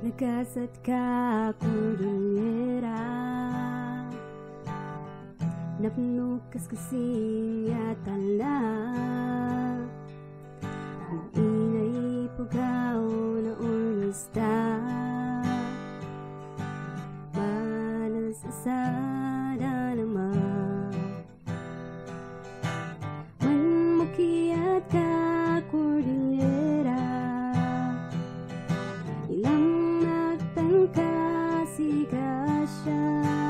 Nagkasat ka, kordillera. Napunukas kasing yatala. Ang inay pugaw na ormista. Malasasada naman. Manmukiyat ka, kordillera. Ilang nagtangkasi ka siya.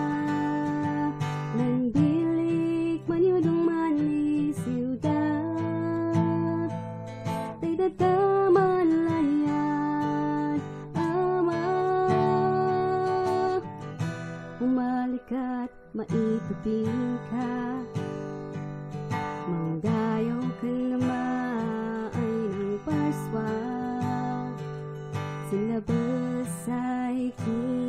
Nandilik man yudong mani siyudad. Tay datamalayan ama. Umalikat maitupin ka. Manggayaw ka naman ng parswa. Silabas ay